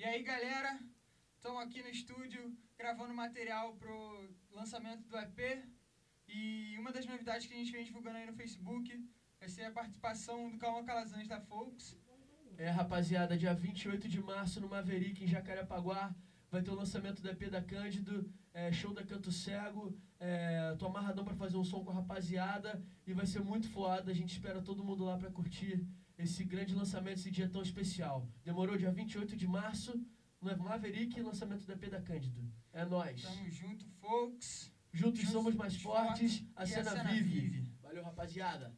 E aí, galera, estamos aqui no estúdio gravando material pro lançamento do EP. E uma das novidades que a gente vem divulgando aí no Facebook vai ser a participação do Calma Calazans da Folks. Rapaziada, dia 28 de março no Maverick, em Jacarepaguá, vai ter o lançamento do EP da Cândido, show da Canto Cego. Tô amarradão pra fazer um som com a rapaziada e vai ser muito foda. A gente espera todo mundo lá pra curtir esse grande lançamento, esse dia tão especial. Demorou? Dia 28 de março, no Maverick, lançamento do EP da Cândido. É nóis. Tamo junto, Folks. Juntos somos mais fortes, a cena vive. vive. Valeu, rapaziada.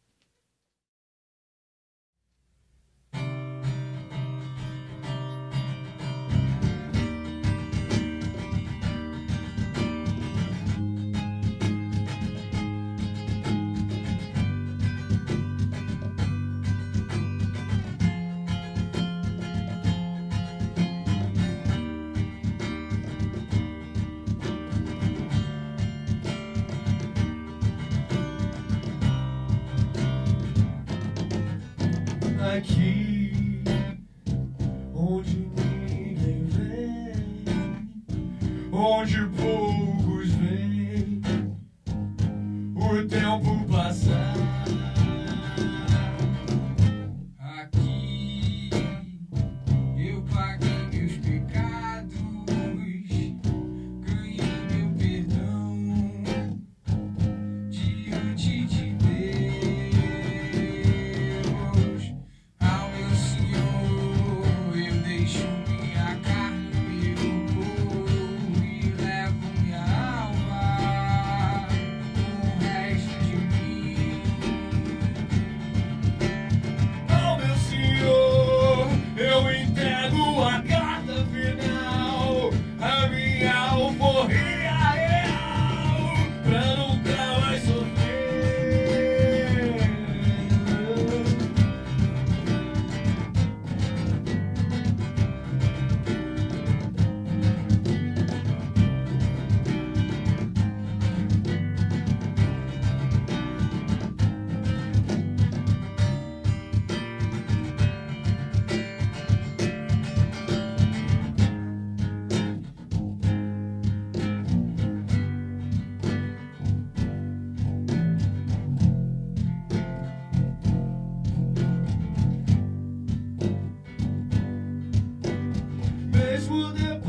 Aqui, onde ninguém vem, onde poucos vêm, o tempo passar. Aqui eu paguei meus pecados, ganhei meu perdão diante de Deus. Ao meu Senhor eu deixo minha carne, meu corpo e levo minha alma, o resto de mim. Ao meu Senhor eu entrego a carta final, a minha alforria real, pra nunca mais sofrer. Mesmo depois